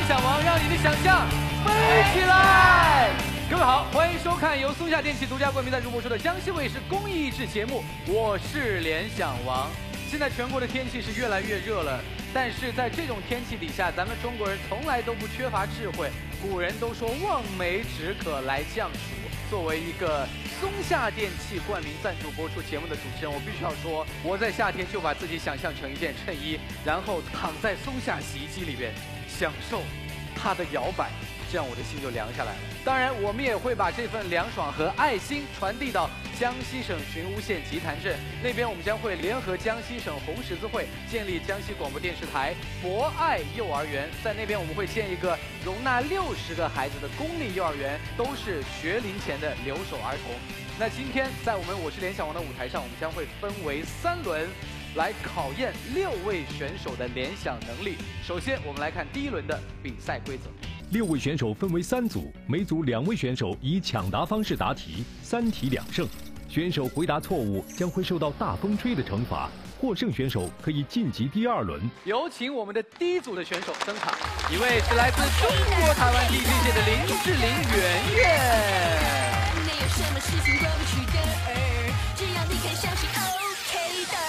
想王，让你的想象飞起来！各位好，欢迎收看由松下电器独家冠名赞助播出的江西卫视公益益智节目，我是联想王。现在全国的天气是越来越热了，但是在这种天气底下，咱们中国人从来都不缺乏智慧。古人都说望梅止渴来降暑。作为一个松下电器冠名赞助播出节目的主持人，我必须要说，我在夏天就把自己想象成一件衬衣，然后躺在松下洗衣机里边，享受它的摇摆，这样我的心就凉下来了。当然，我们也会把这份凉爽和爱心传递到江西省寻乌县吉潭镇那边，我们将会联合江西省红十字会建立江西广播电视台博爱幼儿园，在那边我们会建一个容纳60个孩子的公立幼儿园，都是学龄前的留守儿童。那今天在我们我是联想王的舞台上，我们将会分为3轮来考验6位选手的联想能力。首先，我们来看第1轮的比赛规则。 6位选手分为3组，每组2位选手以抢答方式答题，3题2胜。选手回答错误将会受到大风吹的惩罚，获胜选手可以晋级第2轮。 有请我们的第1组的选手登场，一位是来自中国台湾 DJ 界的林志玲圆圆。 没有什么事情过不去的，只要你肯相信 OK 的。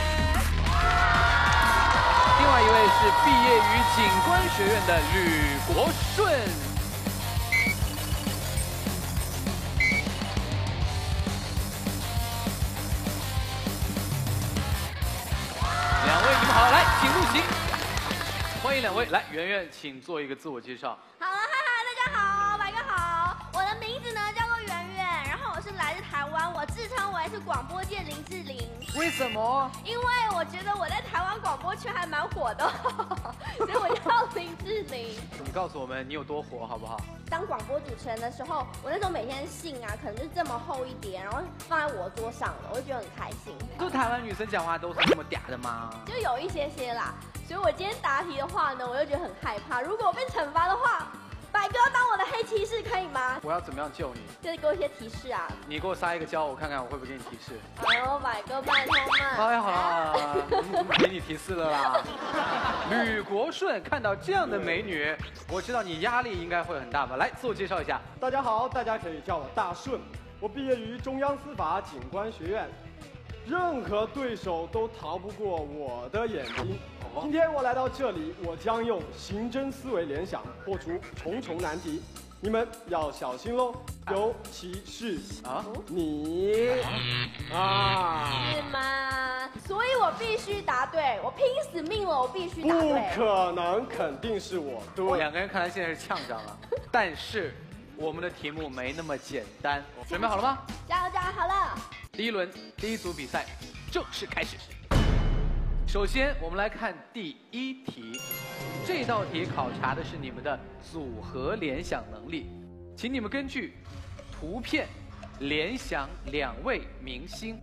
另外一位是毕业于警官学院的吕国顺。2位你们好，来，请入席。欢迎2位，来，圆圆，请做一个自我介绍。 好了，嗨，大家好，白哥好，我的名字呢叫做圆圆，然后我是来自台湾，我自称为是广播界林志玲。 为什么？ 因为我觉得我在台湾广播圈还蛮火的，所以我叫林志玲。 你告诉我们你有多火好不好？ 当广播主持人的时候，我那时候每天信啊，可能就是这么厚一叠，然后放在我桌上的，我就觉得很开心。 就台湾女生讲话都是这么嗲的吗？ 就有一些啦，所以我今天答题的话呢，我就觉得很害怕。如果我被惩罚的话，百哥当我的黑骑士可以吗？ 我要怎么样救你？ 就是给我一些提示啊。 你给我撒一个娇，我看看我会不会给你提示。 哎呦，百哥拜托嘛。 哎呀，好了，给你提示了啦。吕国顺看到这样的美女，我知道你压力应该会很大吧？来，自我介绍一下。 大家好，大家可以叫我大顺，我毕业于中央司法警官学院，任何对手都逃不过我的眼睛。今天我来到这里，我将用刑侦思维联想破除重重难题，你们要小心喽，尤其是你啊， 是吗？所以我必须答对，我拼死命了，我必须答对。 不可能，肯定是我对。 2个人看来现在是呛上了，但是我们的题目没那么简单，准备好了吗？ 加油加油，好了。 第1轮第1组比赛正式开始。首先，我们来看第1题，这道题考察的是你们的组合联想能力，请你们根据图片联想2位明星。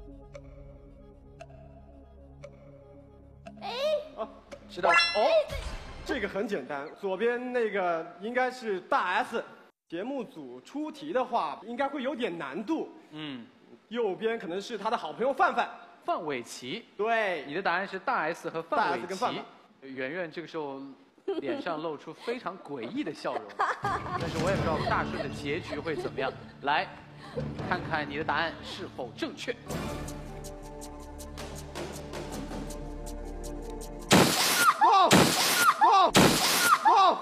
知道哦， 这个很简单，左边那个应该是大 S， 节目组出题的话应该会有点难度。右边可能是他的好朋友范范。 范玮琪， 对， 你的答案是大 S 和范玮跟范琪。圆圆这个时候脸上露出非常诡异的笑容，但是我也不知道大顺的结局会怎么样。来，看看你的答案是否正确。 哇哇哇！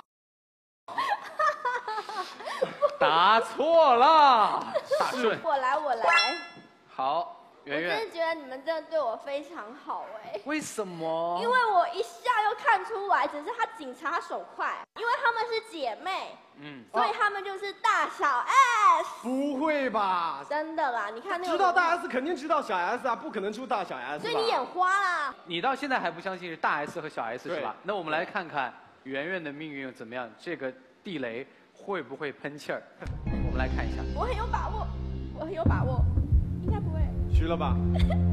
答错了，大顺。 我来。 好。圆圆， 我真的觉得你们真的对我非常好哎。 为什么？ 因为我一下就看出来，只是他警察手快，因为他们是姐妹，所以他们就是大小 S。 不会吧？ 真的啦，你看那个。 知道大 S 肯定知道小 S 啊，不可能出大小 S。 所以你眼花啦。 你到现在还不相信是大 S 和小 S 是吧？那我们来看看圆圆的命运又怎么样，这个地雷会不会喷气儿？我们来看一下。 我很有把握，应该不会。 虚了吧？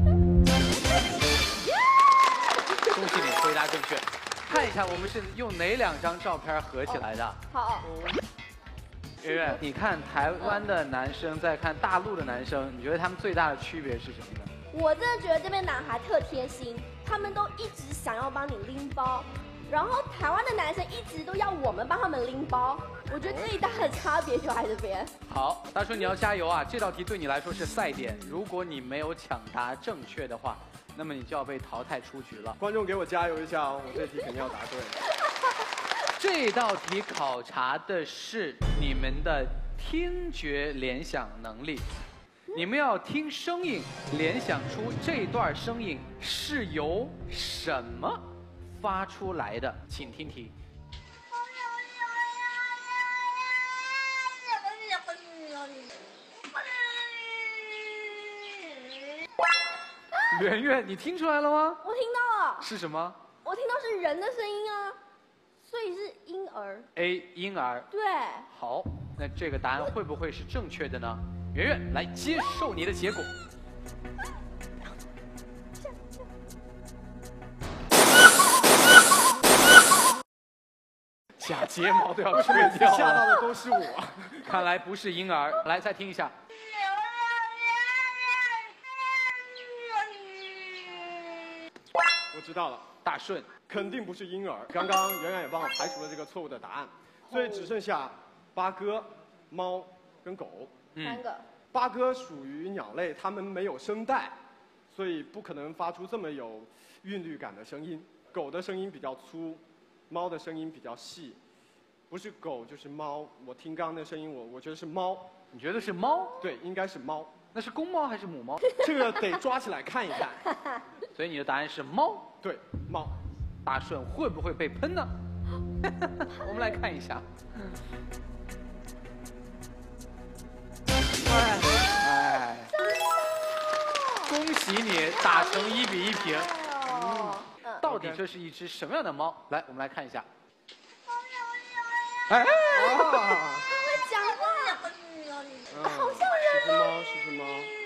恭喜你回答正确。看一下我们是用哪2张照片合起来的。 好。 圆圆，你看台湾的男生，再看大陆的男生，你觉得他们最大的区别是什么呢？ 我真的觉得这边男孩特贴心，他们都一直想要帮你拎包， 然后台湾的男生一直都要我们帮他们拎包，我觉得最大的差别就在这边。 好，大叔你要加油啊！这道题对你来说是赛点，如果你没有抢答正确的话，那么你就要被淘汰出局了。 观众给我加油一下哦，我这题肯定要答对。 这道题考察的是你们的听觉联想能力，你们要听声音，联想出这段声音是由什么发出来的，请听题。圆圆，你听出来了吗？ 我听到了， 是什么我听到是人的声音啊，所以是婴儿。 ？A. 婴儿。 对， 好，那这个答案会不会是正确的呢？圆圆，来接受你的结果。假睫毛都要吹掉了， 吓到的都是我。 看来不是婴儿。来，再听一下。 我知道了， 大顺， 肯定不是婴儿。刚刚圆圆也帮我排除了这个错误的答案，所以只剩下八哥、猫跟狗。 三个。 八哥属于鸟类，它们没有声带，所以不可能发出这么有韵律感的声音。狗的声音比较粗，猫的声音比较细，不是狗就是猫。我听刚刚的声音，我觉得是猫。 你觉得是猫？ 对，应该是猫。 那是公猫还是母猫？ 这个得抓起来看一看。 所以你的答案是猫。 对，猫。 大顺会不会被喷呢？我们来看一下。哎，恭喜你打成1比1平。到底这是一只什么样的猫？来，我们来看一下。哎， 会讲话，好像人。 是只猫，是只猫。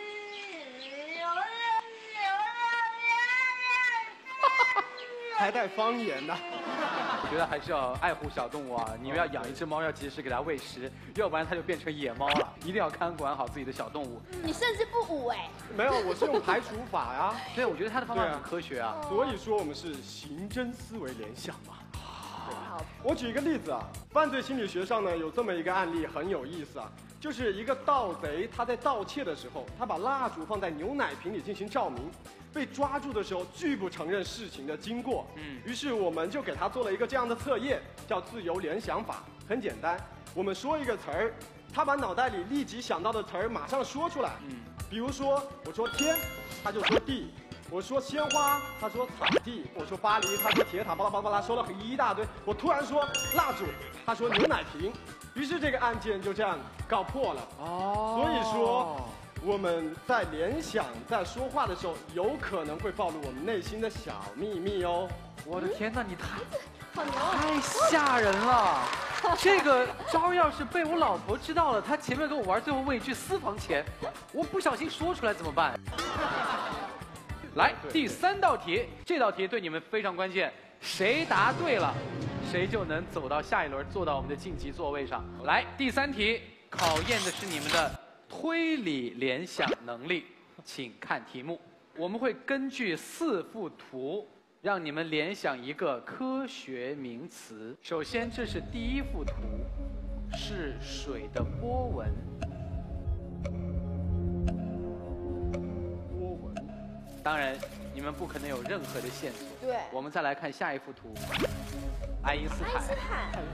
还带方言呢。 我觉得还是要爱护小动物啊！你们要养一只猫，要及时给它喂食，要不然它就变成野猫了。一定要看管好自己的小动物。 你甚至不舞哎。 没有，我是用排除法呀。 对，我觉得他的方法对啊很科学啊。 所以说我们是刑侦思维联想嘛。 好， 我举一个例子啊，犯罪心理学上呢有这么一个案例很有意思啊，就是一个盗贼他在盗窃的时候，他把蜡烛放在牛奶瓶里进行照明，被抓住的时候拒不承认事情的经过。于是我们就给他做了一个这样的测验，叫自由联想法。很简单，我们说一个词儿，他把脑袋里立即想到的词儿马上说出来。比如说我说天，他就说地。我说鲜花，他说草地；我说巴黎，他说铁塔，巴拉巴拉巴拉，说了一大堆。我突然说蜡烛，他说牛奶瓶，于是这个案件就这样告破了。 哦， 所以说我们在联想、在说话的时候，有可能会暴露我们内心的小秘密哦。 我的天哪，你好牛啊！ 太吓人了！这个招要是被我老婆知道了，她前面跟我玩，最后问一句私房钱，我不小心说出来怎么办？来，第3道题，这道题对你们非常关键，谁答对了，谁就能走到下一轮，坐到我们的晋级座位上。来，第3题考验的是你们的推理联想能力，请看题目。我们会根据4幅图，让你们联想一个科学名词。首先，这是第1幅图，是水的波纹。当然，你们不可能有任何的线索。 对， 我们再来看下一幅图，爱因斯爱因斯坦。 坦。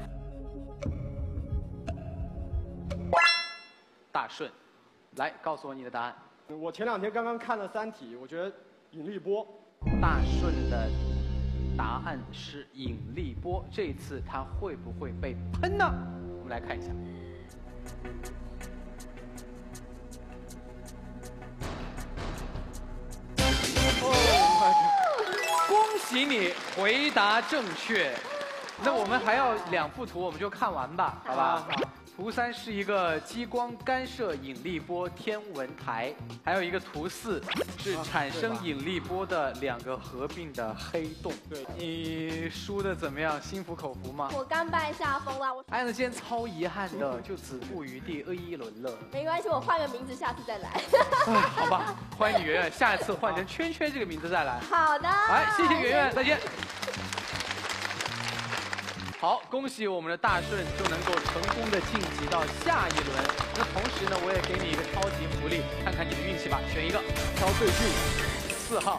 大顺，来告诉我你的答案。 我前2天刚刚看了3题，我觉得引力波。 大顺的答案是引力波，这次他会不会被喷呢？我们来看一下。恭喜你回答正确。那我们还要2幅图，我们就看完吧，好吧？图3是一个激光干涉引力波天文台，还有一个图4是产生引力波的2个合并的黑洞。 对， 你输的怎么样？心服口服吗？ 我甘拜下风了，我哎呀，那今天超遗憾的，就止步于第1轮了。 没关系，我换个名字，下次再来。 哎，好吧，欢迎你圆圆，下一次换成圈圈这个名字再来。 好的。 来，谢谢圆圆，再见。 好，恭喜我们的大顺就能够成功的晋级到下一轮。那同时呢，我也给你一个超级福利，看看你的运气吧，选一个，挑最近4号。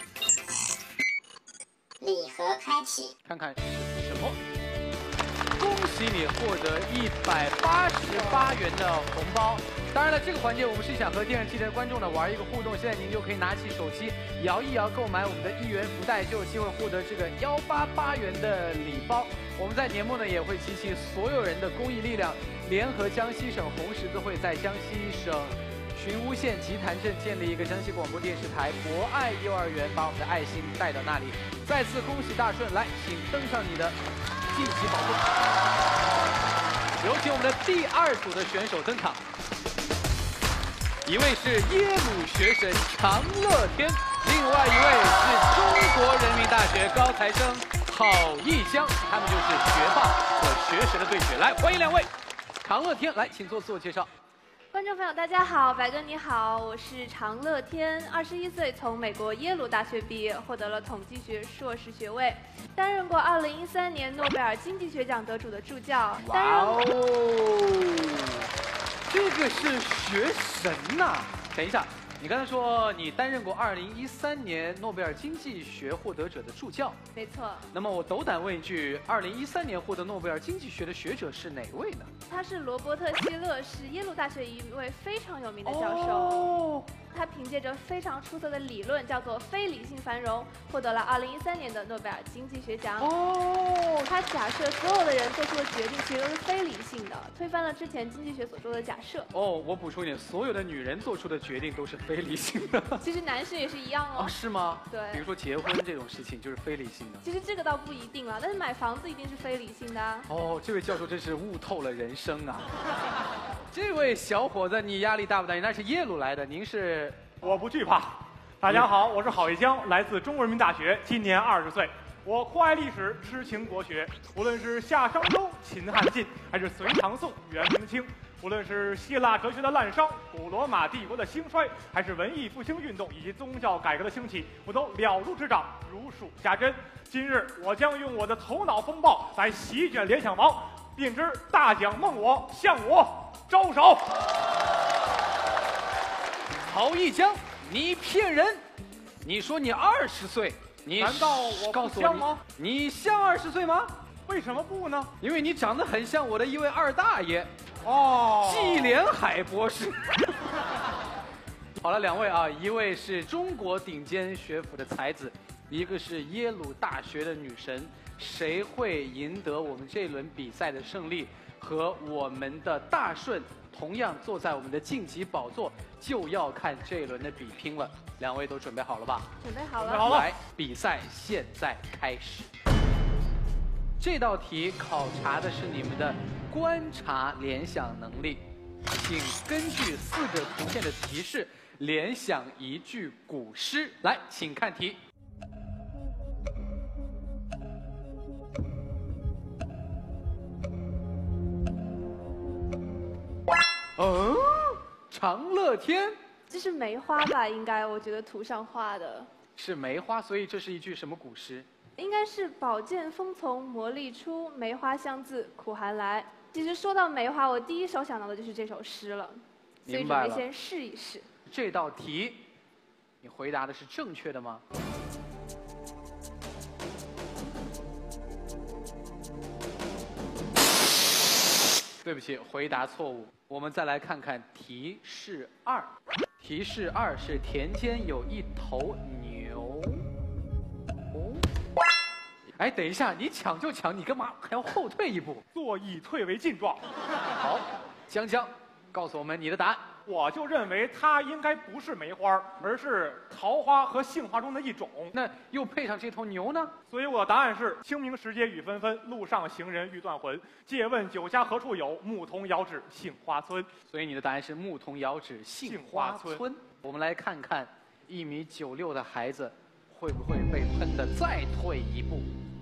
礼盒开启， 看看是什么。恭喜你获得188元的红包。当然了，这个环节我们是想和电视机前的观众呢玩一个互动。现在您就可以拿起手机摇一摇，购买我们的1元福袋，就有机会获得这个188元的礼包。我们在年末呢也会集齐所有人的公益力量，联合江西省红十字会，在江西省寻乌县吉潭镇建立一个江西广播电视台博爱幼儿园，把我们的爱心带到那里。再次恭喜大顺，来，请登上你的晋级宝座。有请我们的第2组的选手登场，一位是耶鲁学神常乐天，另外一位是中国人民大学高材生郝艺江，他们就是学霸和学神的对决。来，欢迎2位。常乐天，来，请做自我介绍。 观众朋友，大家好，白哥你好，我是常乐天，21岁，从美国耶鲁大学毕业，获得了统计学硕士学位，担任过2013年诺贝尔经济学奖得主的助教。 哇哦，这个是学神呐！等一下，你刚才说你担任过2013年诺贝尔经济学获得者的助教， 没错。 那么我斗胆问一句，2013年获得诺贝尔经济学的学者是哪位呢？ 他是罗伯特·希勒，是耶鲁大学一位非常有名的教授。 哦， 他凭借着非常出色的理论，叫做非理性繁荣，获得了2013年的诺贝尔经济学奖。 哦， 他假设所有的人做出的决定其实都是非理性的，推翻了之前经济学所说的假设。 哦，我补充一点，所有的女人做出的决定都是非理性的。 其实男生也是一样哦。 哦，是吗？ 对。 比如说结婚这种事情就是非理性的。 其实这个倒不一定了，但是买房子一定是非理性的啊。 哦，这位教授真是悟透了人生啊！这位小伙子，你压力大不大？你那是耶鲁来的，您是？ 我不惧怕。大家好，我是郝艺江，来自中国人民大学，今年20岁。我酷爱历史，痴情国学。无论是夏商周、秦汉晋，还是隋唐宋、元明清，无论是希腊哲学的滥觞、古罗马帝国的兴衰，还是文艺复兴运动以及宗教改革的兴起，我都了如指掌，如数家珍。今日我将用我的头脑风暴来席卷联想王，便知大奖梦我向我招手。 郝艺江，你骗人！你说你20岁，你难道我告诉我不像吗？ 你像20岁吗？ 为什么不呢？ 因为你长得很像我的一位二大爷， 哦， 季连海博士。好了，2位啊，一位是中国顶尖学府的才子，一个是耶鲁大学的女神，谁会赢得我们这一轮比赛的胜利？和我们的大顺同样坐在我们的晋级宝座，就要看这一轮的比拼了。2位都准备好了吧？ 准备好了。 准备好了。 来，比赛现在开始。这道题考察的是你们的观察联想能力，请根据4个图片的提示联想一句古诗。来，请看题。常乐天这是梅花吧？应该，我觉得图上画的是梅花，所以这是一句什么古诗？ 应该是“宝剑锋从磨砺出，梅花香自苦寒来”。其实说到梅花，我第一首想到的就是这首诗了，所以明白了。 准备先试一试。 这道题，你回答的是正确的吗？对不起，回答错误。我们再来看看提示2。提示2是田间有一头牛。哎，等一下，你抢就抢，你干嘛还要后退一步？ 坐以退为进状。 好，江江，告诉我们你的答案。 我就认为它应该不是梅花，而是桃花和杏花中的一种。 那又配上这头牛呢？ 所以我的答案是：清明时节雨纷纷，路上行人欲断魂。借问酒家何处有？牧童遥指杏花村。 所以你的答案是牧童遥指杏花村。我们来看看1.96米的孩子会不会被喷得再退一步。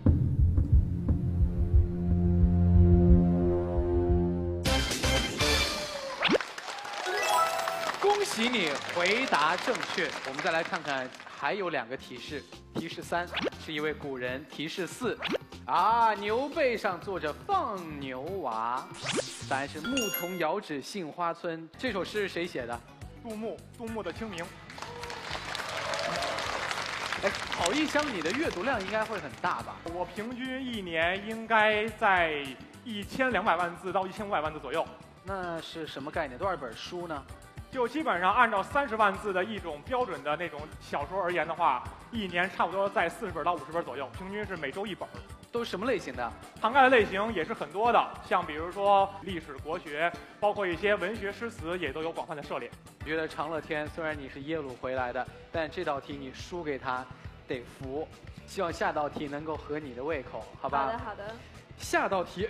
恭喜你回答正确。我们再来看看，还有2个提示。提示3是一位古人，提示4 啊，牛背上坐着放牛娃。答案是牧童遥指杏花村。这首诗是谁写的？ 杜牧的《清明》。 哎，郝一江，你的阅读量应该会很大吧？ 我平均一年应该在1200万字到1500万字左右。 那是什么概念？多少本书呢？ 就基本上按照30万字的一种标准的那种小说而言的话，一年差不多在40本到50本左右，平均是每周1本。 都是什么类型的？ 涵盖的类型也是很多的，像比如说历史、国学，包括一些文学诗词，也都有广泛的涉猎。 我觉得长乐天虽然你是耶鲁回来的，但这道题你输给他得服。希望下道题能够合你的胃口，好吧？ 好的，好的。 下道题，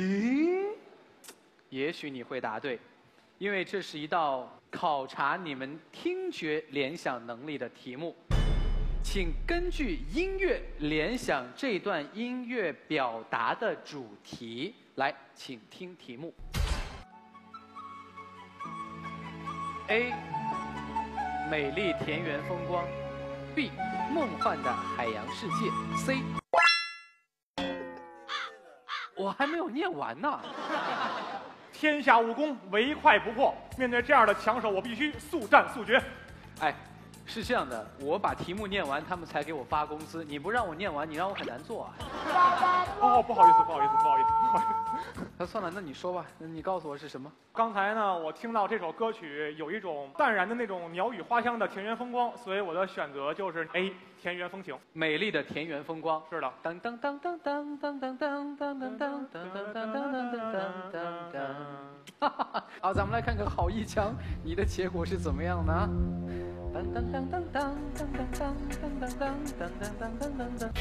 也许你会答对，因为这是一道考察你们听觉联想能力的题目。请根据音乐联想这段音乐表达的主题。来，请听题目。A. 美丽田园风光 B. 梦幻的海洋世界 C. 我还没有念完呢。 天下武功，唯快不破。面对这样的强手，我必须速战速决。 哎，是这样的，我把题目念完，他们才给我发工资。你不让我念完，你让我很难做啊。 哦，不好意思。 那算了，那你说吧，那你告诉我是什么？ 刚才呢，我听到这首歌曲有一种淡然的那种鸟语花香的田园风光，所以我的选择就是 A. 田园风情。 美丽的田园风光。 是的。 当当当当当当当当当当当当当当当当。好，咱们来看看郝一强，你的结果是怎么样呢？当当当当当当当当当当当当当当当。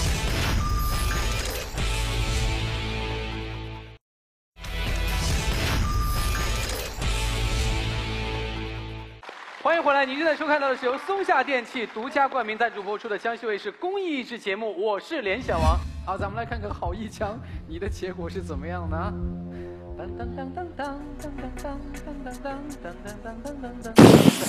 欢迎回来！您正在收看到的是由松下电器独家冠名赞助播出的江西卫视公益益智节目《我是联想王》。好，咱们来看看郝一强，你的结果是怎么样呢？当当当当当当当当当当当当当当当。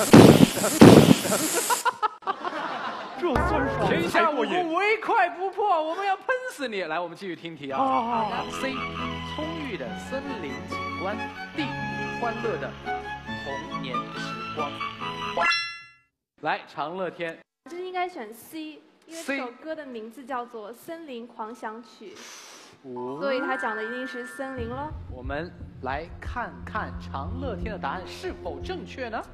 这酸爽天下武才过瘾。 功，唯快不破，我们要喷死你！来，我们继续听题啊。 好的。 C. 葱郁的森林景观 D. 欢乐的童年时光。来，长乐天， 这应该选 C， 因为这首歌的名字叫做《森林狂想曲》，所以它讲的一定是森林了。 我们来看看长乐天的答案是否正确呢？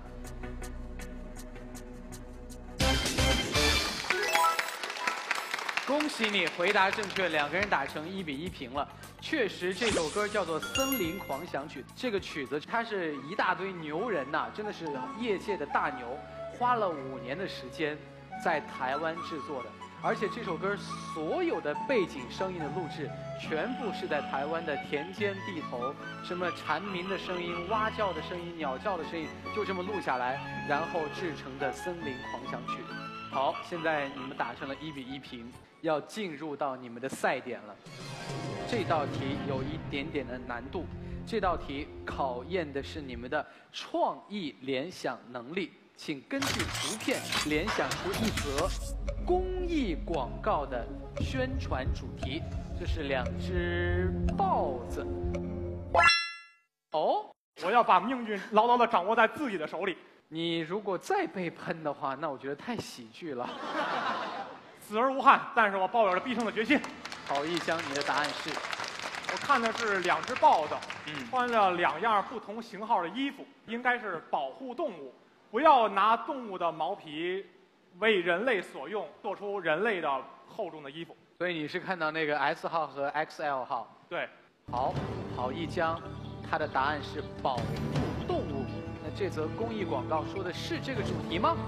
恭喜你回答正确，两个人打成1比1平了。确实，这首歌叫做《森林狂想曲》，这个曲子它是一大堆牛人呐，真的是业界的大牛，花了5年的时间在台湾制作的。而且这首歌所有的背景声音的录制，全部是在台湾的田间地头，什么蝉鸣的声音、蛙叫的声音、鸟叫的声音，就这么录下来，然后制成的《森林狂想曲》。好，现在你们打成了1比1平，要进入到你们的赛点了。这道题有一点点的难度，这道题考验的是你们的创意联想能力。请根据图片联想出一则公益广告的宣传主题。这是2只豹子。哦， 我要把命运牢牢地掌握在自己的手里。 你如果再被喷的话，那我觉得太喜剧了。 死而无憾，但是我抱有着必胜的决心。 郝一江，你的答案是？ 我看的是2只豹子，穿着2样不同型号的衣服，应该是保护动物。不要拿动物的毛皮为人类所用，做出人类的厚重的衣服。 所以你是看到那个 S 号和 XL 号？ 对。 好，郝一江，他的答案是保护动物。那这则公益广告说的是这个主题吗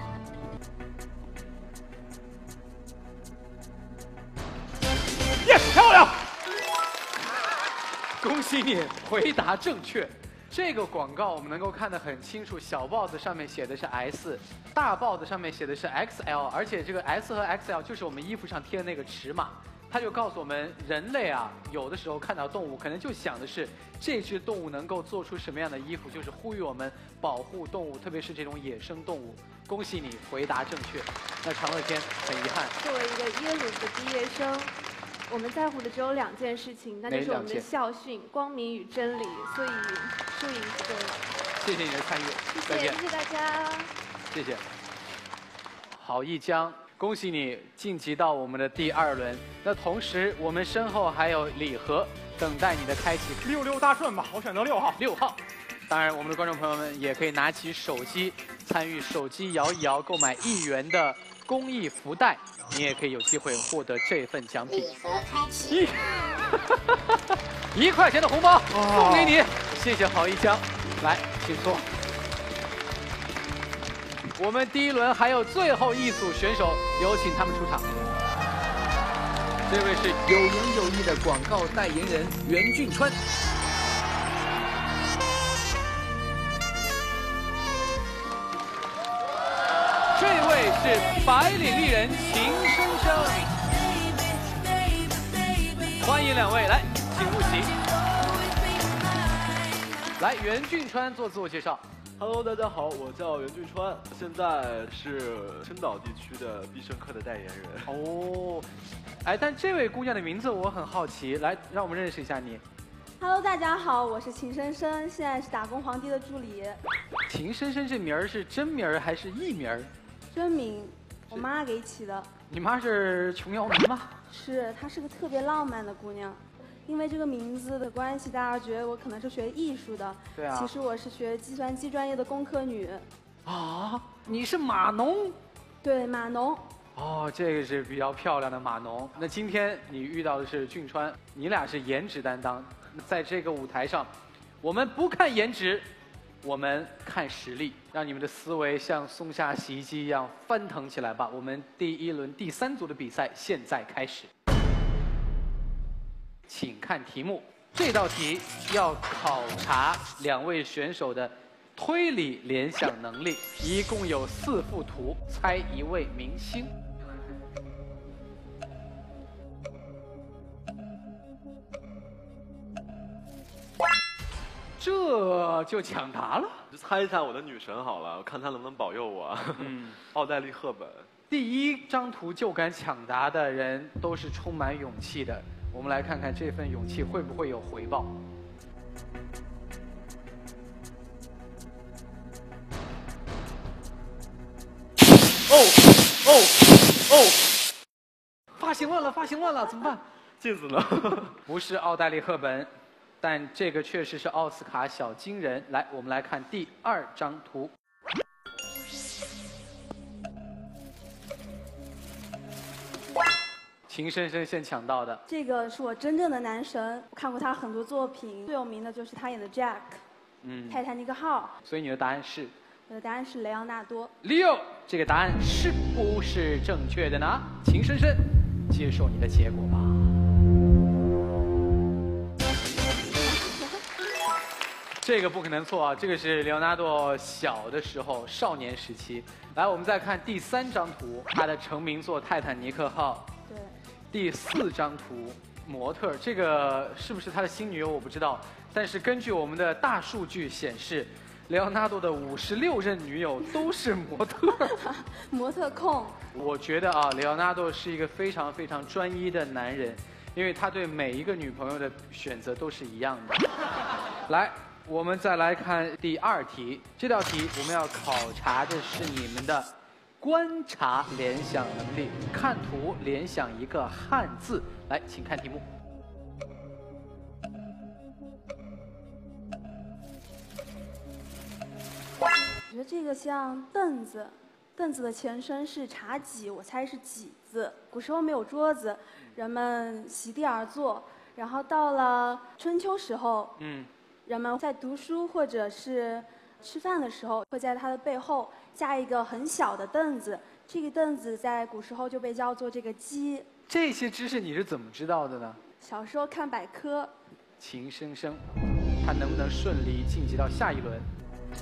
？Yes， 漂亮！ 恭喜你回答正确。这个广告我们能够看得很清楚，小豹子上面写的是 S， 大豹子上面写的是 XL， 而且这个 S 和 XL 就是我们衣服上贴的那个尺码。它就告诉我们，人类啊，有的时候看到动物，可能就想的是这只动物能够做出什么样的衣服，就是呼吁我们保护动物，特别是这种野生动物。恭喜你回答正确。那长乐天很遗憾， 作为一个耶鲁的毕业生， 我们在乎的只有2件事情，那就是我们的校训、光明与真理，所以输赢不重要。 谢谢你的参与， 谢谢大家， 谢谢。郝一江，恭喜你晋级到我们的第2轮。那同时，我们身后还有礼盒等待你的开启。 66大顺吧，我选择6号。 6号。当然，我们的观众朋友们也可以拿起手机参与手机摇一摇购买1元的公益福袋，你也可以有机会获得这份奖品。 礼盒开启。 1块钱的红包送给你，谢谢郝一江。来，请坐。我们第1轮还有最后一组选手，有请他们出场。这位是有言有意的广告代言人袁俊川。这位是白领丽人秦生生。欢迎2位，来，请入席。来，袁俊川做自我介绍。 Hello， 大家好，我叫袁俊川，现在是青岛地区的必胜客的代言人。 哦，哎，但这位姑娘的名字我很好奇，来，让我们认识一下你。 Hello， 大家好，我是秦生生，现在是打工皇帝的助理。 秦生生这名儿是真名儿还是艺名儿？ 真名，我妈给起的。 你妈是琼瑶迷吗？ 是，她是个特别浪漫的姑娘。因为这个名字的关系，大家觉得我可能是学艺术的。 对啊。 其实我是学计算机专业的工科女。 啊，你是码农？ 对，码农。 哦，这个是比较漂亮的码农。那今天你遇到的是俊川，你俩是颜值担当。在这个舞台上，我们不看颜值，我们看实力，让你们的思维像松下洗衣机一样翻腾起来吧。我们第1轮第3组的比赛现在开始。请看题目，这道题要考察2位选手的推理联想能力，一共有4幅图，猜1位明星。这就抢答了， 就猜一下我的女神好了，我看她能不能保佑我。奥黛丽·赫本。 第1张图就敢抢答的人都是充满勇气的。我们来看看这份勇气会不会有回报。发型乱了，发型乱了，怎么办？ 镜子呢？ 不是奥黛丽·赫本，但这个确实是奥斯卡小金人。来，我们来看第2张图。秦生生先抢到的， 这个是我真正的男神，我看过他很多作品，最有名的就是他演的 Jack，泰坦尼克号。 所以你的答案是？ 我的答案是雷昂纳多。 Leo， 这个答案是不是正确的呢？秦生生，接受你的结果吧。这个不可能错啊，这个是雷昂纳多小的时候，少年时期。来，我们再看第3张图，他的成名作《泰坦尼克号》。 对。 第4张图，模特，这个是不是他的新女友我不知道，但是根据我们的大数据显示，雷昂纳多的56任女友都是模特。 模特控。 我觉得啊，雷昂纳多是一个非常非常专一的男人，因为他对每一个女朋友的选择都是一样的。来，我们再来看第2题，这道题我们要考察的是你们的观察联想能力，看图联想一个汉字。来，请看题目。 我觉得这个像凳子，凳子的前身是茶几，我猜是几字。古时候没有桌子，人们席地而坐，然后到了春秋时候，人们在读书或者是吃饭的时候，会在它的背后加一个很小的凳子，这个凳子在古时候就被叫做这个鸡。 这些知识你是怎么知道的呢？ 小时候看百科。 秦生生，他能不能顺利晋级到下一轮？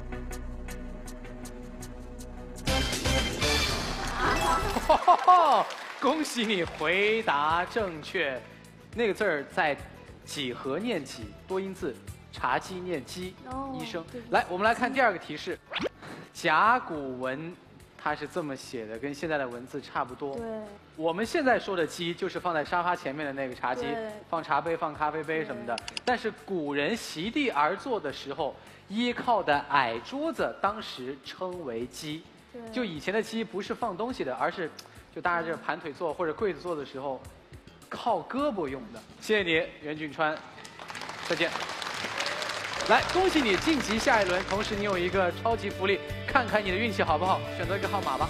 恭喜你回答正确。那个字儿在几何念几，多音字，茶几念鸡，医生。来，我们来看第2个提示，甲骨文它是这么写的，跟现在的文字差不多。 对， 我们现在说的机就是放在沙发前面的那个茶几对， 放茶杯、放咖啡杯什么的。但是古人席地而坐的时候，依靠的矮桌子，当时称为机。就以前的机不是放东西的，而是就大家这盘腿坐或者跪着坐的时候，靠胳膊用的。谢谢你，袁俊川，再见。来，恭喜你晋级下一轮，同时你有一个超级福利，看看你的运气好不好？选择一个号码吧。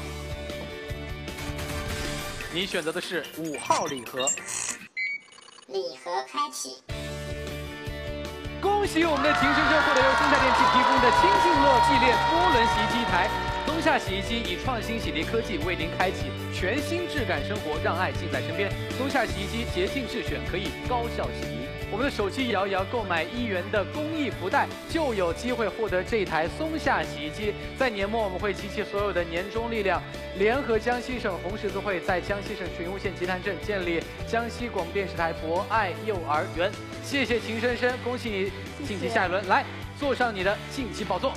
你选择的是5号礼盒。 礼盒开启。 恭喜我们的秦深深获得由松下电器提供的清净乐系列多轮洗衣机一台。松下洗衣机以创新洗涤科技为您开启全新质感生活，让爱近在身边。松下洗衣机洁净质选，可以高效洗涤。我们的手机摇一摇，购买1元的公益福袋，就有机会获得这台松下洗衣机。在年末，我们会集齐所有的年终力量，联合江西省红十字会，在江西省寻乌县吉潭镇建立江西广播电视台博爱幼儿园。谢谢秦深深，恭喜你晋级下一轮。来，坐上你的晋级宝座。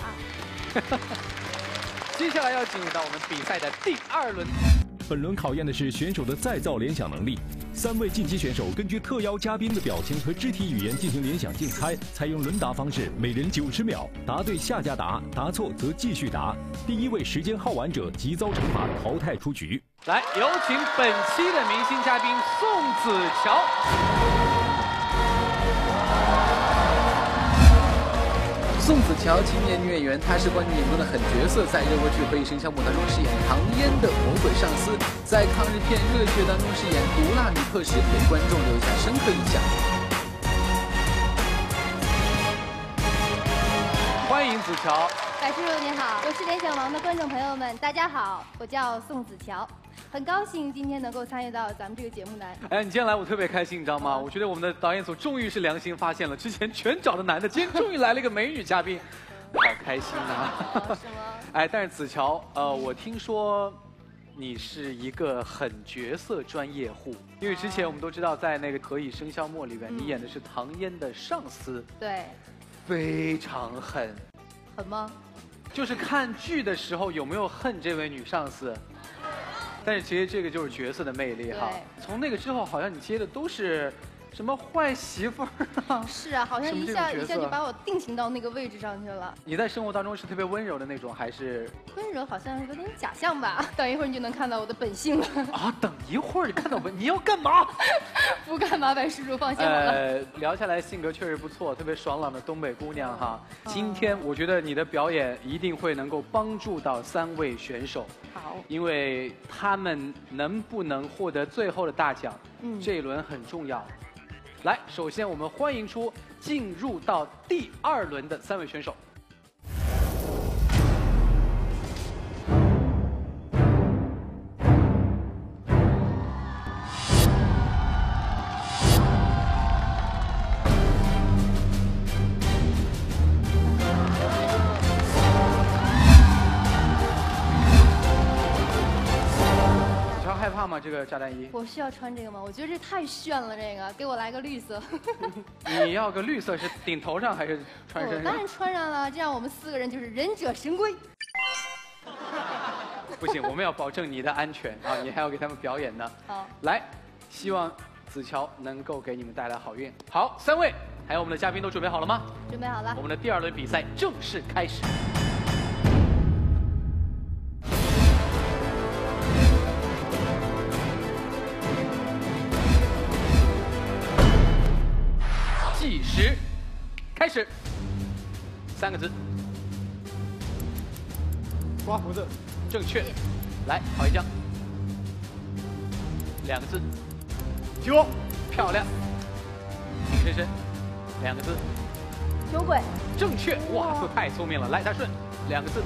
接下来要进入到我们比赛的第2轮。 本轮考验的是选手的再造联想能力。3位晋级选手根据特邀嘉宾的表情和肢体语言进行联想竞猜，采用轮答方式，每人90秒，答对下家答，答错则继续答。第1位时间耗完者即遭惩罚淘汰出局。 来，有请本期的明星嘉宾宋子乔。宋子乔，青年女演员，她是观众眼中的狠角色，在热播剧《何以笙箫默》当中饰演唐嫣的魔鬼上司，在抗日片《热血》当中饰演毒辣女特使，给观众留下深刻印象。欢迎子乔。 百事如你好，我是联想王的观众朋友们，大家好，我叫宋子乔。很高兴今天能够参与到咱们这个节目来。 哎，你今天来我特别开心，你知道吗？我觉得我们的导演组终于是良心发现了，之前全找的男的，今天终于来了一个美女嘉宾，好开心啊！ 是吗？ 哎，但是子乔，我听说你是一个狠角色专业户，因为之前我们都知道，在那个《何以笙箫默》里边，你演的是唐嫣的上司， 对， 非常狠。 狠吗？ 就是看剧的时候有没有恨这位女上司？但是其实这个就是角色的魅力哈。从那个之后，好像你接的都是什么坏媳妇儿啊？ 是啊，好像一下就把我定型到那个位置上去了。 你在生活当中是特别温柔的那种，还是？ 温柔好像有点假象吧。等一会儿你就能看到我的本性了。 啊，等一会儿你看到我，你要干嘛？ 不干嘛，百事如放心好了。 聊下来性格确实不错，特别爽朗的东北姑娘哈。今天我觉得你的表演一定会能够帮助到3位选手。 好， 因为他们能不能获得最后的大奖，这一轮很重要。来，首先我们欢迎出进入到第2轮的3位选手。害怕吗？这个炸弹衣？ 我需要穿这个吗？我觉得这太炫了，这个给我来个绿色。 你要个绿色是顶头上还是穿身上？ 当然穿上了，这样我们4个人就是忍者神龟。 不行，我们要保证你的安全啊！你还要给他们表演呢。 好， 来，希望子乔能够给你们带来好运。好，3位，还有我们的嘉宾都准备好了吗？ 准备好了。 我们的第2轮比赛正式开始。计时，开始。3个字。 刮胡子。 正确。来，郝一江。2个字。 酒。 漂亮。秦深深。2个字。 酒鬼。 正确。哇，这太聪明了。来，大顺。2个字。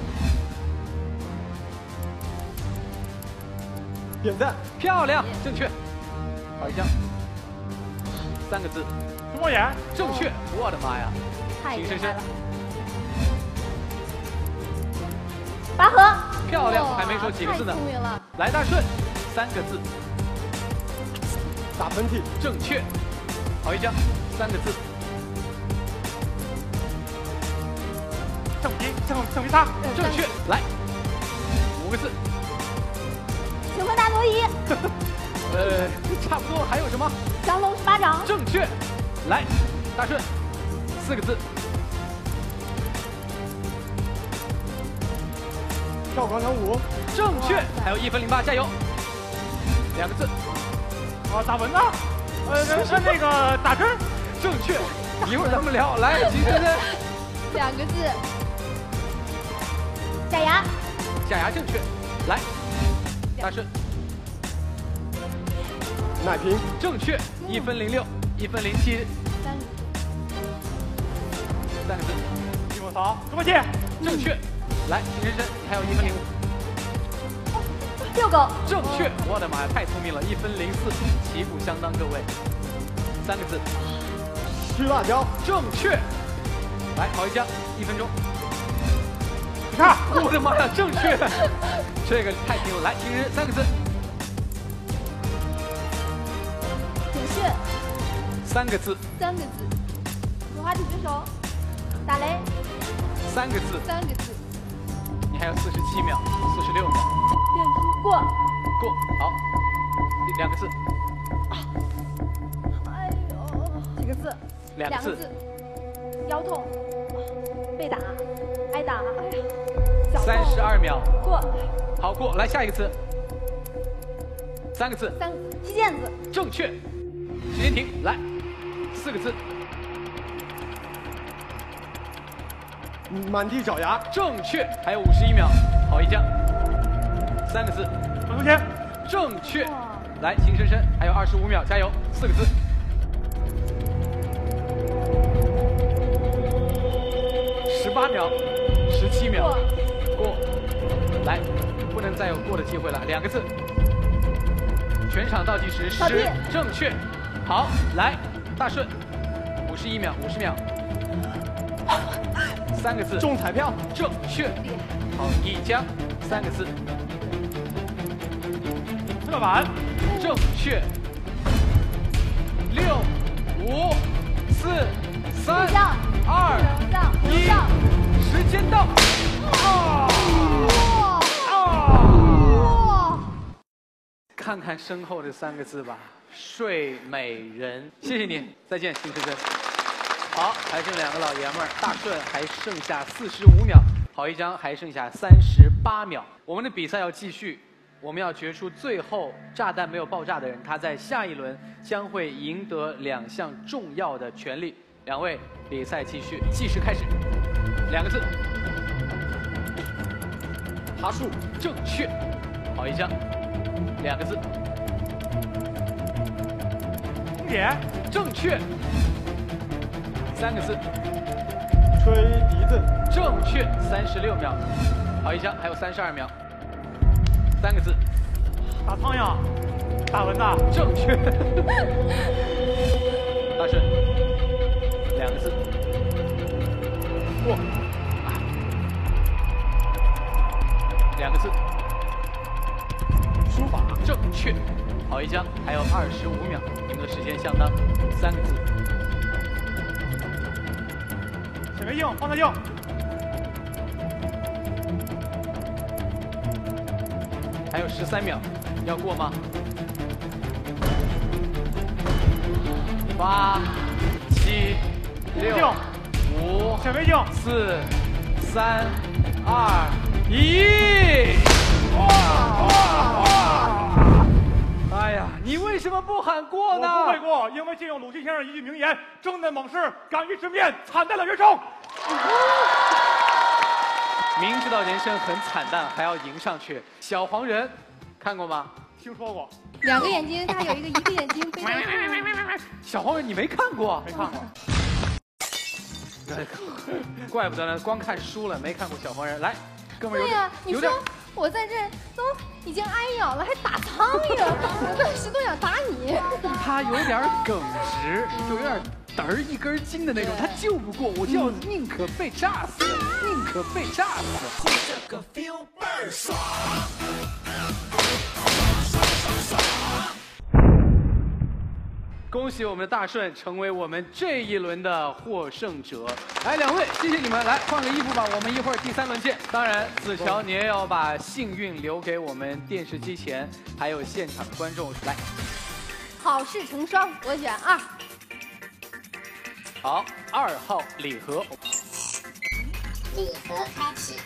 点赞。 漂亮。正确。郝一江。3个字。 涂抹眼。 正确。我的妈呀。 太厉害了。 拔河。 漂亮，还没说几个字呢。 太聪明了。 来，大顺，3个字。 打喷嚏。 正确。郝一江，3个字。 橡皮擦。 正确。来 5个字。 请问大挪移。 差不多。还有什么？ 降龙十八掌。 正确。来，大顺，4个字。 跳广场舞。 正确。还有1分08，加油。2个字。 打蚊子。那个打针。 正确。一会儿咱们聊。来，金晨晨。 2个字。 假牙。 假牙正确。来，大顺。 奶瓶。 正确。1分06，1分07。3个字。 匹诺曹。猪八戒。 正确。来，金晨晨，还有1分05。 遛狗。 正确。我的妈呀，太聪明了！1分04，旗鼓相当，各位。3个字。 吃辣椒。 正确。来，郝一江，1分钟。 你看， 我的妈呀，正确。这个太平了。来，秦日3个字。 警讯。 3个字。 3个字。 轮滑体举手。打雷。 3个字。 3个字。 你还有47秒，46秒。 变出过。 过，好。2个字。 哎呦，几个字 ？2个字。 腰痛。被打。挨打。哎呀。 32秒。 过。 好过，来下一个字。3个字。 踢毽子。 正确。时间停，来，4个字。 满地找牙。 正确。还有51秒，郝一江。3个字。 转头前。 正确。来，秦深深，还有25秒，加油！4个字。18秒，17秒，过。来，不能再有过的机会了。2个字。全场倒计时10，正确。好，来，大顺，51秒，50秒。3个字。 中彩票。 正确。好，一江，3个字。 热板。 正确。6、5、4、3、2、1，时间到。看看身后这3个字吧，睡美人。谢谢你，再见，秦时珍。好，还剩2个老爷们儿，大顺还剩下45秒，郝一江还剩下38秒。我们的比赛要继续，我们要决出最后炸弹没有爆炸的人，他在下一轮将会赢得2项重要的权利。2位，比赛继续，计时开始。2个字。爬树，正确。郝一江。2个字。 红点， 正确。3个字。 吹笛子， 正确。36秒。郝一江还有32秒。3个字。 打苍蝇，打蚊子， 正确。大顺。2个字。过。2个字。书法，正确。郝一江还有25秒，你们的时间相当。3个字。 显微镜，放大镜。 还有13秒，要过吗？8、7、6、5、 显微镜 4、3、2、1。哎呀，你为什么不喊过呢？ 我不会过，因为借用鲁迅先生一句名言：正在猛士，敢于直面，惨淡了人生。 明知道人生很惨淡，还要迎上去。小黄人，看过吗？ 听说过。 2个眼睛，他有一个眼睛背在小黄人，你没看过？ 没看过。 怪不得呢，光看书了，没看过小黄人。来，哥们儿， 对呀，你说我在这都已经挨咬了，还打苍蝇，我当时都想打你。 他有点耿直，就有点嘚儿一根筋的那种，他救不过，我就要宁可被炸死，宁可被炸死。这个 feel 倍儿爽。 恭喜我们的大顺成为我们这一轮的获胜者。来，两位，谢谢你们，来换个衣服吧，我们一会儿第3轮见。当然，子乔你也要把幸运留给我们电视机前还有现场的观众。来， 好事成双，我选2。 好，2号礼盒。 礼盒开启。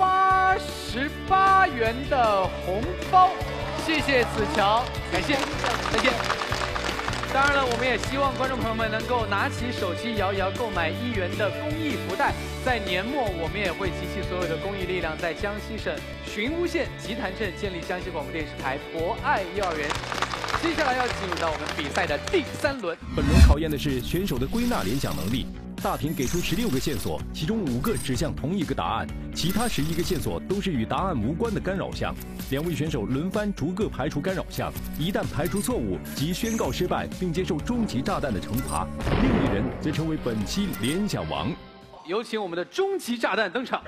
88元的红包，谢谢子乔，感谢，再见。当然了，我们也希望观众朋友们能够拿起手机摇一摇，购买1元的公益福袋。在年末，我们也会集齐所有的公益力量，在江西省寻乌县吉潭镇建立江西广播电视台博爱幼儿园。接下来要进入到我们比赛的第3轮。 本轮考验的是选手的归纳联想能力。 大屏给出16个线索，其中5个指向同一个答案，其他11个线索都是与答案无关的干扰项。2位选手轮番逐个排除干扰项，一旦排除错误，即宣告失败，并接受终极炸弹的惩罚。另一人则成为本期联想王。 有请我们的终极炸弹登场。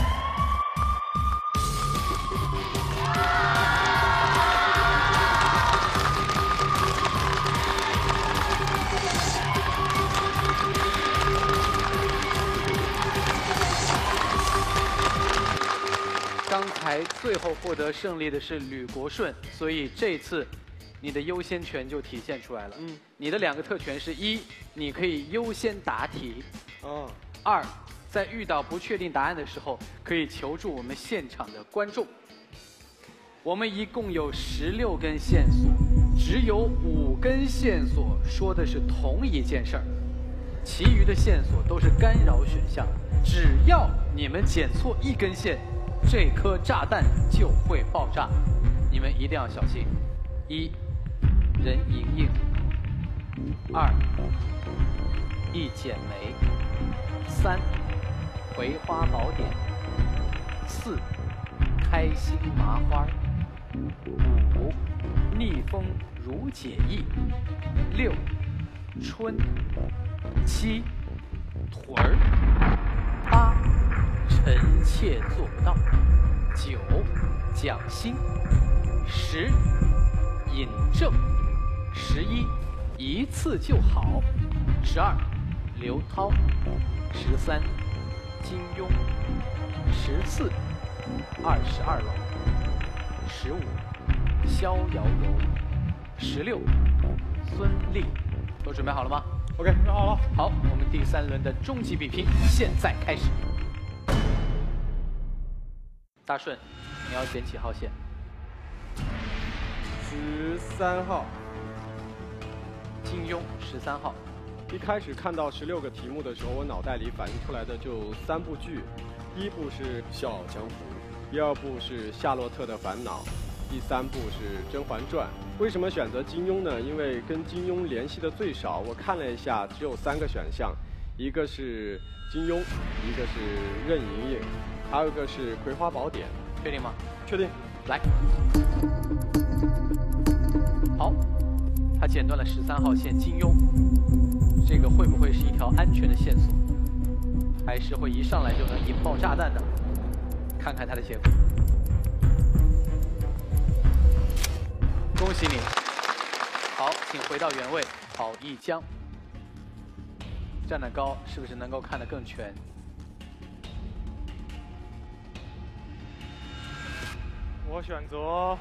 刚才最后获得胜利的是吕国顺，所以这次你的优先权就体现出来了。你的2个特权是：1，你可以优先答题；2，在遇到不确定答案的时候，可以求助我们现场的观众。我们一共有16根线索，只有5根线索说的是同一件事儿，其余的线索都是干扰选项。只要你们捡错1根线， 这颗炸弹就会爆炸，你们一定要小心。1，任盈盈；2，一剪梅；3，葵花宝典；4，开心麻花；5，逆风如解意；6，春；7，腿儿；8，臣妾做不到；9，蒋欣；10，尹正；11，一次就好；12，刘涛；13，金庸；14，22楼；15，逍遥游；16，孙俪。都准备好了吗 ？OK， 准备好了。 好，我们第3轮的终极比拼现在开始。 大顺，你要捡几号线 ？13号。 金庸13号。 一开始看到16个题目的时候，我脑袋里反映出来的就3部剧，第1部是《笑傲江湖》，第2部是《夏洛特的烦恼》，第3部是《甄嬛传》。为什么选择金庸呢？因为跟金庸联系的最少，我看了一下，只有3个选项，一个是金庸，一个是任盈盈。 还有一个是《葵花宝典》， 确定吗？ 确定。 来，好，他剪断了13号线金庸，这个会不会是一条安全的线索，还是会一上来就能引爆炸弹呢？看看他的结果。恭喜你，好，请回到原位。郝一江，站得高，是不是能够看得更全？ 我选择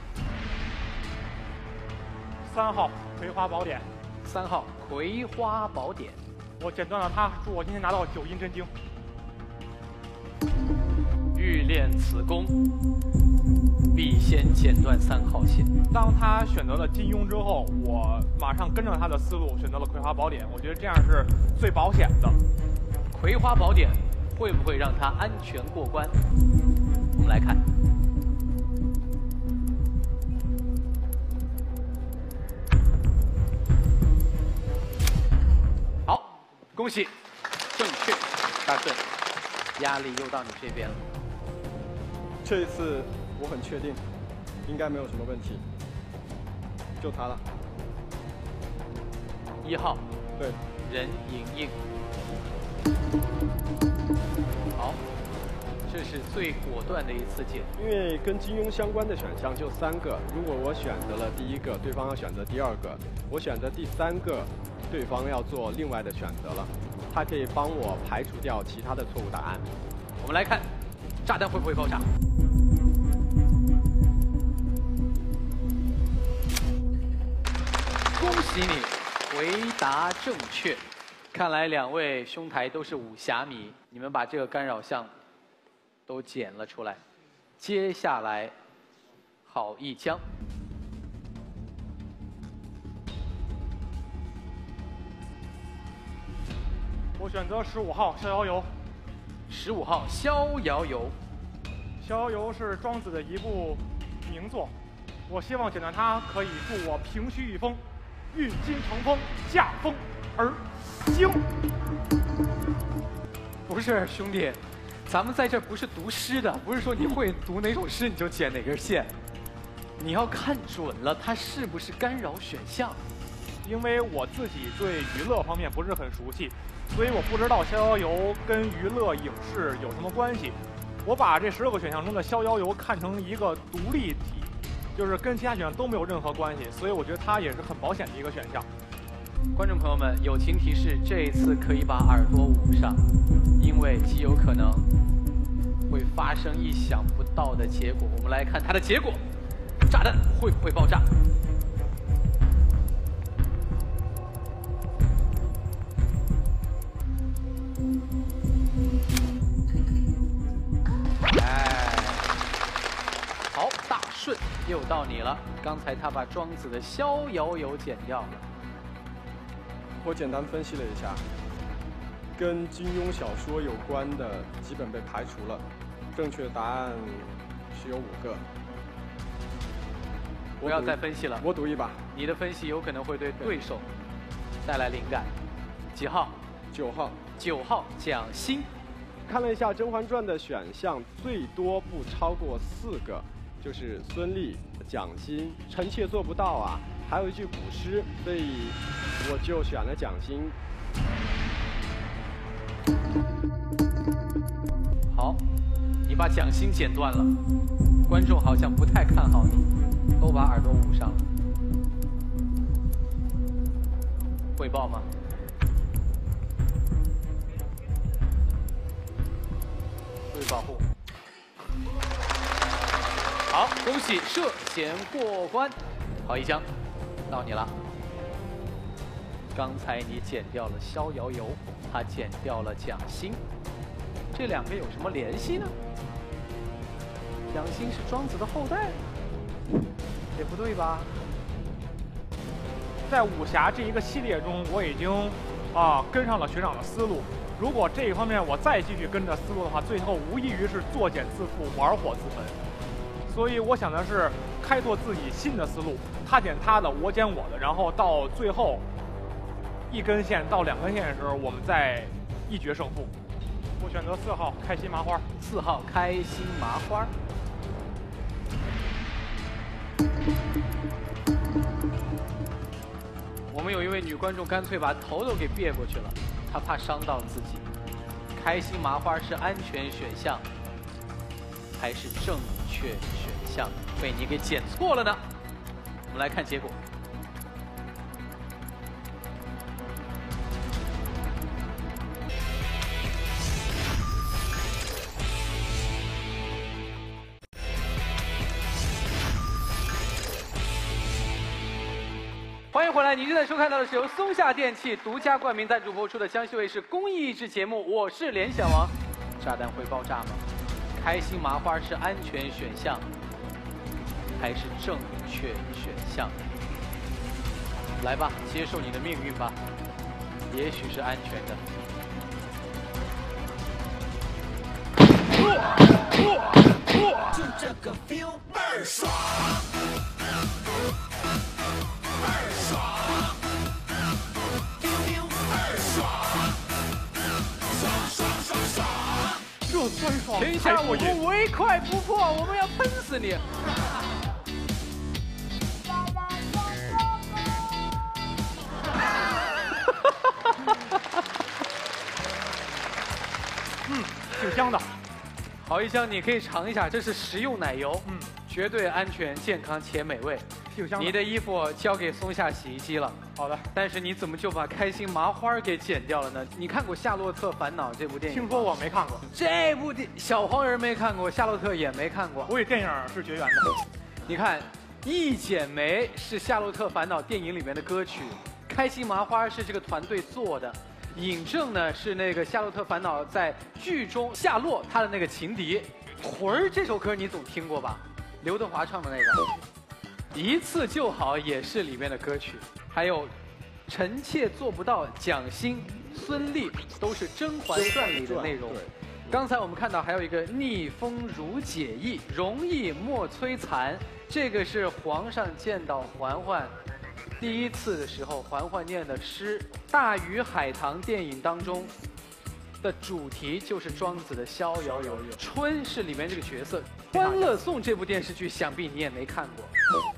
3号《葵花宝典》。 3号《葵花宝典》， 我剪断了它，祝我今天拿到9阴真经。 欲练此功，必先剪断3号线。 当他选择了金庸之后，我马上跟着他的思路选择了《葵花宝典》，我觉得这样是最保险的。 《葵花宝典》会不会让他安全过关？我们来看。 恭喜，正确，大顺，压力又到你这边了。 这一次我很确定，应该没有什么问题，就他了。 1号， 对， 任盈盈。好， 这是最果断的一次解。 因为跟金庸相关的选项就3个，如果我选择了第1个，对方要选择第2个，我选择第3个，对方要做另外的选择了。它可以帮我排除掉其他的错误答案。 我们来看，炸弹会不会爆炸？恭喜你，回答正确。看来2位兄台都是武侠迷，你们把这个干扰项都捡了出来。接下来，郝一江。 我选择15号逍遥游。 15号逍遥游。 逍遥游是庄子的一部名作，我希望剪断它可以助我平虚御风，运金成风，驾风而行。 不是兄弟，咱们在这不是读诗的，不是说你会读哪首诗你就剪哪根线，你要看准了它是不是干扰选项。 因为我自己对娱乐方面不是很熟悉，所以我不知道逍遥游跟娱乐影视有什么关系。我把这12个选项中的逍遥游看成一个独立体，就是跟其他选项都没有任何关系，所以我觉得它也是很保险的一个选项。 观众朋友们，友情提示：这一次可以把耳朵捂上，因为极有可能会发生意想不到的结果。我们来看它的结果，炸弹会不会爆炸？好，大顺，又到你了。刚才他把庄子的逍遥游剪掉了。 我简单分析了一下，跟金庸小说有关的基本被排除了，正确答案是有5个。 不要再分析了， 我赌一把。 你的分析有可能会对对手带来灵感。几号 ？9号。 9号蒋欣。 看了一下《甄嬛传》的选项，最多不超过4个，就是孙俪、蒋欣、臣妾做不到啊，还有一句古诗，所以我就选了蒋欣。 好，你把蒋欣剪断了，观众好像不太看好你，都把耳朵捂上了。汇报吗？注意保护。好，恭喜涉嫌过关。郝一江，到你了。刚才你剪掉了逍遥游，他剪掉了蒋欣，这2个有什么联系呢？蒋欣是庄子的后代，也不对吧？ 在武侠这一个系列中，我已经跟上了学长的思路。如果这一方面我再继续跟着思路的话，最后无异于是作茧自缚、玩火自焚。所以我想的是开拓自己新的思路，他剪他的，我剪我的，然后到最后1根线到2根线的时候，我们再一决胜负。我选择4号开心麻花。 4号开心麻花。我们有一位女观众干脆把头都给别过去了，她怕伤到自己。开心麻花是安全选项还是正确选项？被你给剪错了呢？我们来看结果。欢迎回来！你正在收看到的是由松下电器独家冠名赞助播出的江西卫视公益益智节目《我是联想王》。炸弹会爆炸吗？开心麻花是安全选项还是正确选项？来吧，接受你的命运吧，也许是安全的。 就这个 feel 倍儿爽，倍儿爽 ，feel 倍儿爽，爽。 这酸爽天下武功唯快不破，我们要喷死你！ 挺香的。 好一香，你可以尝一下，这是食用奶油，绝对安全、健康且美味。 挺香的。 你的衣服交给松下洗衣机了。 好的。 但是你怎么就把开心麻花给剪掉了呢？你看过《夏洛特烦恼》这部电影吗？ 听说我没看过。 这部小黄人没看过，夏洛特也没看过。 我与电影是绝缘的。 你看，《一剪梅》是《夏洛特烦恼》电影里面的歌曲，《开心麻花》是这个团队做的。尹正呢是那个《夏洛特烦恼》在剧中夏洛他的那个情敌。魂儿这首歌你总听过吧？刘德华唱的那个。一次就好也是里面的歌曲，还有臣妾做不到蒋欣、孙俪都是《甄嬛传》里的内容。刚才我们看到还有一个逆风如解意，容易莫摧残，这个是皇上见到嬛嬛第一次的时候，嬛嬛念的诗。《大鱼海棠》电影当中的主题就是庄子的《逍遥游》，春是里面这个角色。《欢乐颂》这部电视剧想必你也没看过。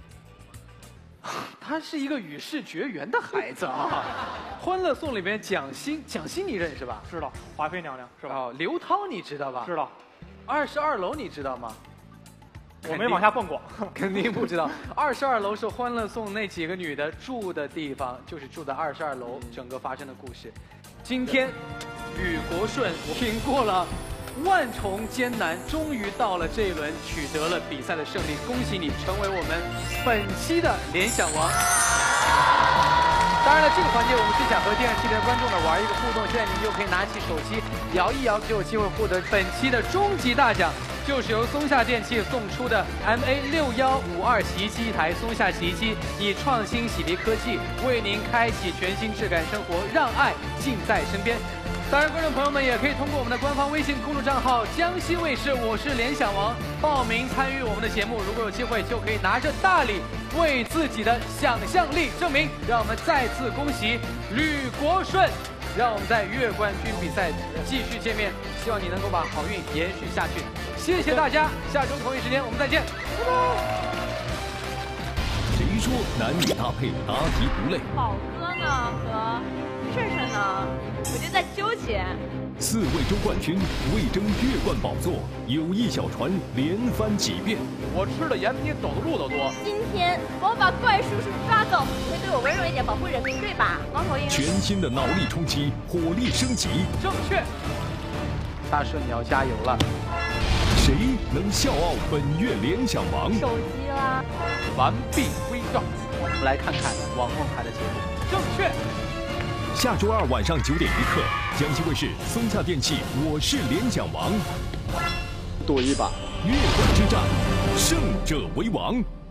他是一个与世绝缘的孩子啊！《欢乐颂》里面蒋欣你认识吧？ 知道，华妃娘娘是吧？ 哦，刘涛你知道吧？ 知道。 22楼你知道吗？ 我没往下蹦过， 肯定不知道。22楼是《欢乐颂》那几个女的住的地方，就是住在22楼，整个发生的故事。今天，吕国顺挺过了万重艰难，终于到了这一轮，取得了比赛的胜利，恭喜你成为我们本期的联想王。当然了，这个环节我们是想和电视机的观众呢玩一个互动，现在你就可以拿起手机摇一摇，就有机会获得本期的终极大奖，就是由松下电器送出的 MA6152洗衣机一台。松下洗衣机以创新洗涤科技为您开启全新质感生活，让爱近在身边。当然，观众朋友们也可以通过我们的官方微信公众账号江西卫视我是联想王报名参与我们的节目，如果有机会就可以拿着大礼为自己的想象力证明。让我们再次恭喜吕国顺，让我们在月冠军比赛继续见面，希望你能够把好运延续下去。谢谢大家，下周同一时间我们再见，拜拜。 谁说男女搭配答题不累？ 宝哥呢和顺顺呢，我就在纠结。 4位州冠军为争月冠宝座，友谊小船连翻几遍。 我吃的盐比你走的路都多。 今天我把怪叔叔抓走，你会对我温柔一点，保护人民，对吧？猫头鹰。 全新的脑力冲击，火力升级。 正确。大顺你要加油了。 谁能笑傲本月联想王？ 手机啦。 完璧归赵。我们来看看王梦涵的节目。正确。 下周2晚上9点1刻，江西卫视松下电器我是联想王， 赌一把， 月冠之战，胜者为王。